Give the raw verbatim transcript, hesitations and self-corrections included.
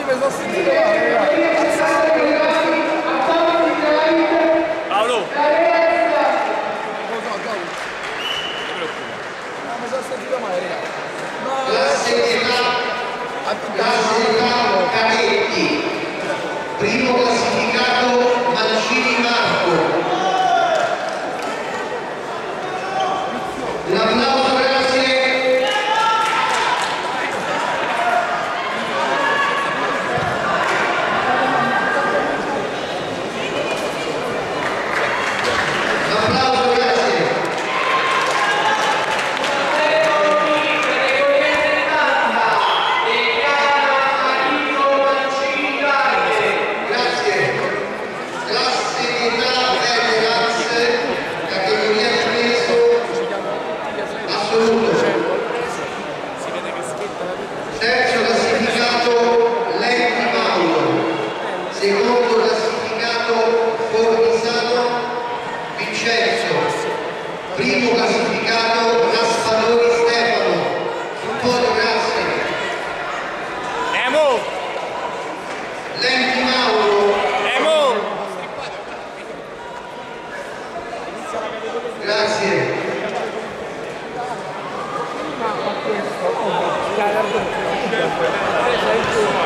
Paolo! Classificato Canetti, primo classificato Mancini Marco. Un applauso, grazie. Un applauso, grazie. Terzo classificato Lenti Mauro, secondo classificato Fornisano Vincenzo, primo classificato Raspadori Stefano. Un po' di grazie. Emo! Lenti Mauro. Emo! Grazie. Yeah,